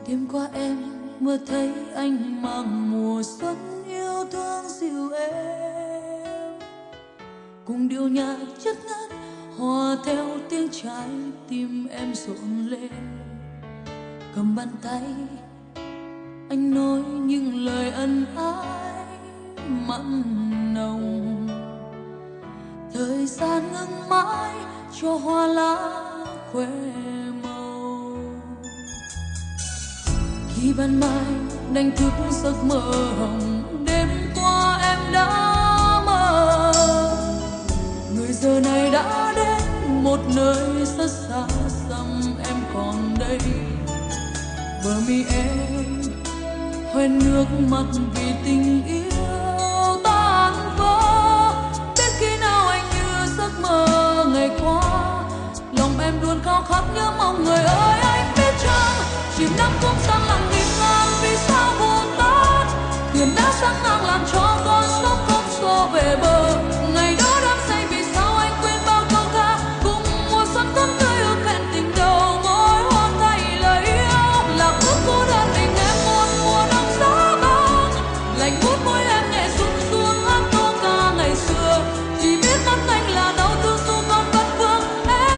Đêm qua em mơ thấy anh mang mùa xuân yêu thương dịu êm, cùng điệu nhạc chất ngất hòa theo tiếng trái tim em rộn lên. Cầm bàn tay anh nói những lời ân ái mặn nồng, thời gian ngừng mãi cho hoa lá khoe màu. Khi ban mai đánh thức giấc mơ hồng, đêm qua em đã mơ, người giờ này đã đến một nơi rất xa xăm. Em còn đây, bờ mi em hoen nước mắt vì tình yêu tan vỡ. Biết khi nào anh như giấc mơ ngày qua, lòng em luôn khao khát nhớ mong người ơi. Anh biết chăng chìm đắm cũng sang lặng nghìn ngàn vì sao vô tát, thuyền đã sáng ngang làm cho con sóng không xô về bờ. Ngày đó